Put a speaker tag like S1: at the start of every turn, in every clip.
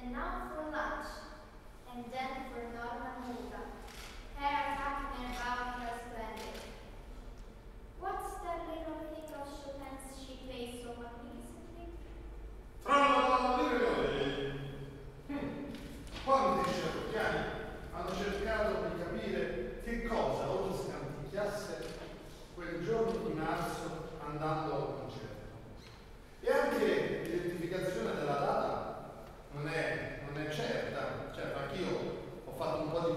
S1: And now for lunch, and then for Norma Nuda. Hair talking about her splendid. What's that little thing of Chopin's she plays so magnificently?
S2: Quanti sciocchiani hanno cercato di capire che cosa ora scanticchiasse quel giorno di marzo andando al concerto. E anche l'identificazione della data non è certa, cioè anch'io ho fatto un po' di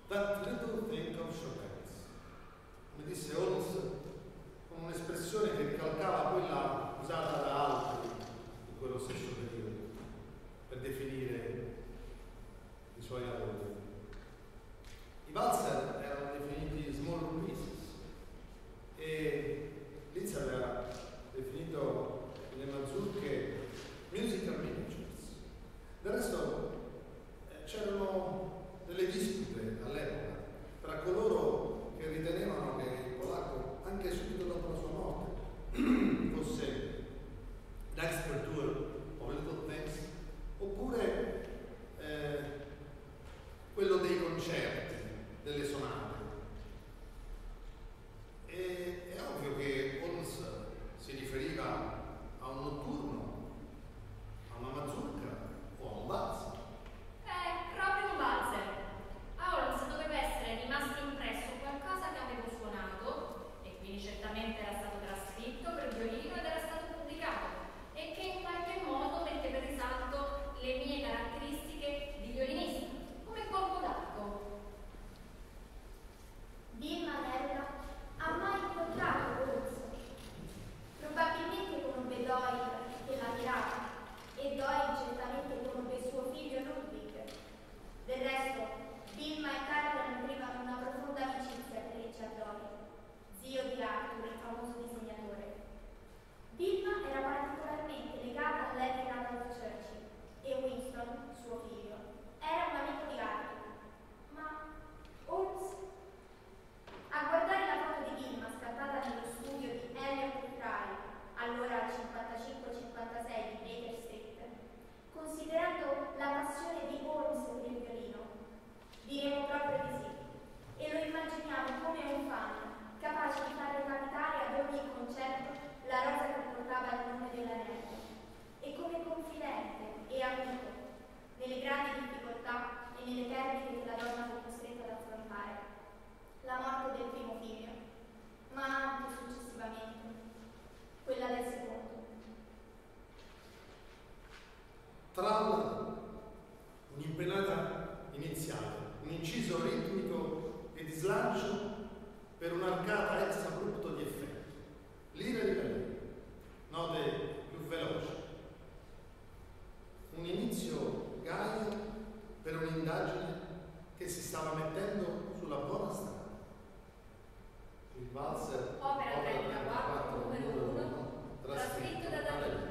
S2: That little thing of Chopin's. Come disse Holmes, con un'espressione che ricalcava quella usata da altri in quello stesso periodo per definire i suoi lavori. I valzer erano definiti small pieces e Liszt aveva definito le mazurche musical miniatures. Del resto c'erano delle dispute all'epoca tra coloro che ritenevano che il polacco, anche subito dopo la sua morte, fosse l'expert of little things, oppure quello dei concerti, delle sonate. È ovvio che Holmes si riferiva a un notturno, a una mazurka o a un valzer.
S3: Proprio un valzer. A Holmes doveva essere rimasto impresso qualcosa che avevo suonato, e quindi certamente era stato trascritto per violino ed era stato pubblicato, e che in qualche modo metteva in risalto le mie caratteristiche di violinista, come colpo d'arco.
S1: Bill Manella ha mai incontrato Holmes? Probabilmente conobbe Doyle che l'ammirava, e Doyle certamente conobbe suo figlio Ludwig. Del resto, Bill e Carla nutrivano una profonda amicizia per Richard Doyle, zio di Arthur, il famoso disegnatore. Bill era particolarmente legata a Lady Randolph Churchill e Winston, suo figlio, era un amico di Arthur. Ma Holmes, a guardare la foto di Bill scattata nello studio di Elliot Fry, allora al 55-56 di Baker Street, considerando la passione di Holmes per il violino, diremo proprio di sì, e lo immaginiamo come un fan, capace di far recapitare ad ogni concerto la rosa che portava il nome dell'anello, e come confidente e amico nelle grandi difficoltà e nelle perdite che la donna fu costretta ad affrontare. La morte del primo figlio, ma anche successivamente quella del secondo.
S2: Tralla, un'impennata iniziale, un inciso ritmico e di slancio per un'arcata ex abrupto di effetto. Lira e livello, note più veloci. Un inizio gaio per un'indagine che si stava mettendo sulla buona strada. Il valzer
S3: Opera 34, numero 1, trascritto da David.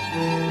S2: Thank